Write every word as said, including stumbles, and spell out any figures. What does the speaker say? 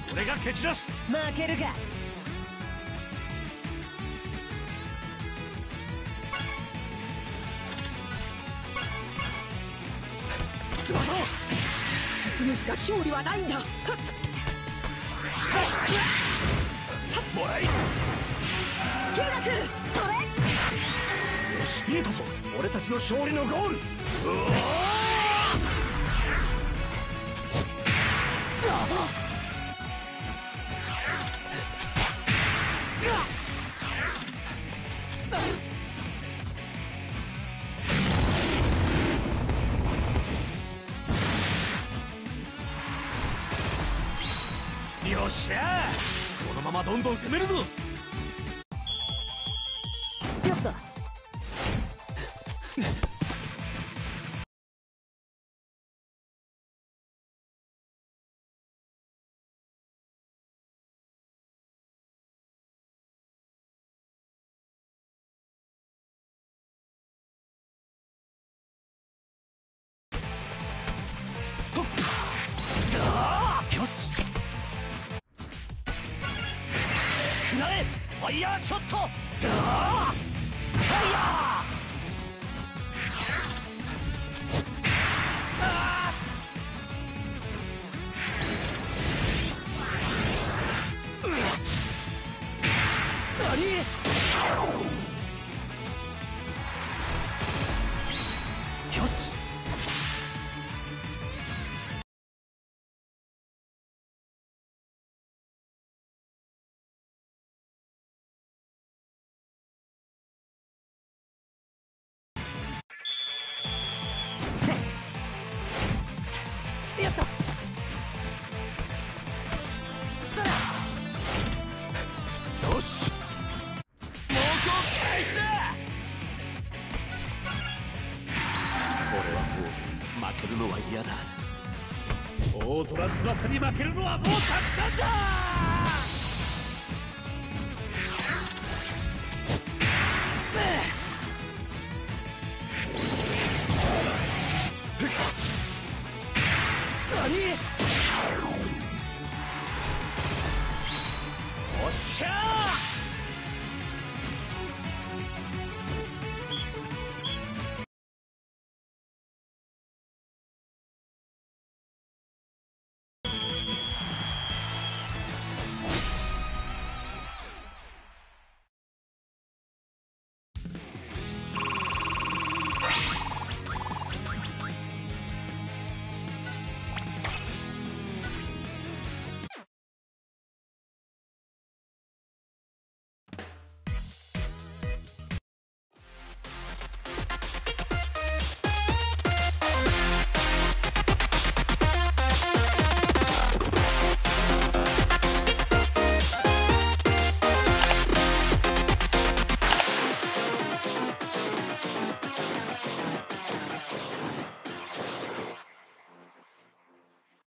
俺が蹴散らす。 負けるか。 翼を進むしか勝利はないんだ。 もらい。 火が来る。それ。 よし、見えたぞ。俺たちの勝利のゴール。うおよっしゃー、このままどんどん攻めるぞ。 よっと。 よし、くらえファイヤーショット。ファイヤー。何？よし。 やった。そら。 よし、猛攻開始だ。俺はもう負けるのは嫌だ。大空翼に負けるのはもうたくさんだ。何？おっしゃー。